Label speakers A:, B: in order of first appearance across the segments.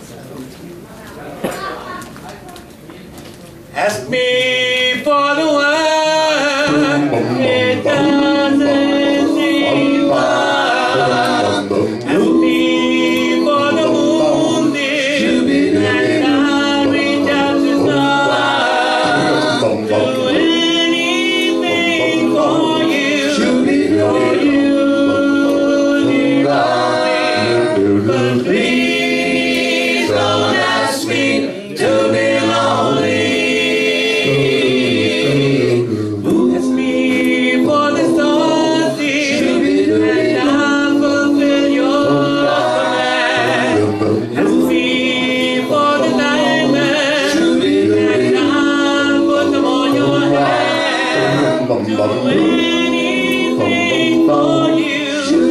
A: Ask me for the one, it doesn't seem one. Ask me for the wounded, and I'll reach out to some. Do anything for you, but please don't ask me to be lonely. Ask me for the stars, and I'll fulfill your command. Ask me for the diamonds, and I'll put them on your hand. Do anything for you,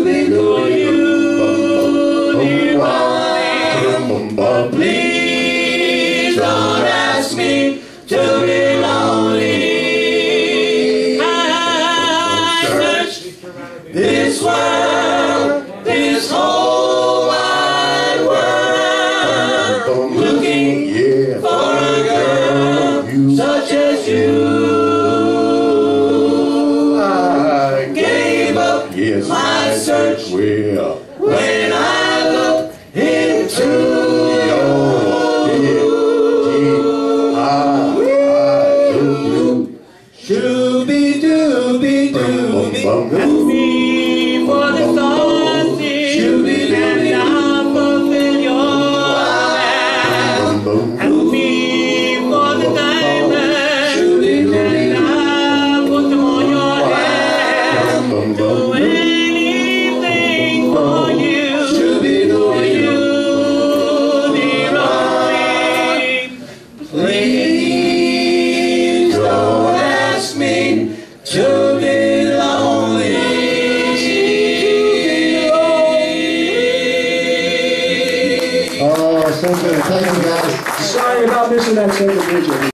A: but please don't ask me to be lonely. I searched this world, this whole wide world, looking for a girl such as you. I gave up my search when I looked into your Ask me for the stars, and I'll fulfill your command. Ask me for the diamonds, and I'll put them on your hand. Do anything for you, dear only. Please don't ask me to be lonely.
B: Oh, so good. Thank you, guys.
C: Sorry about missing that second video.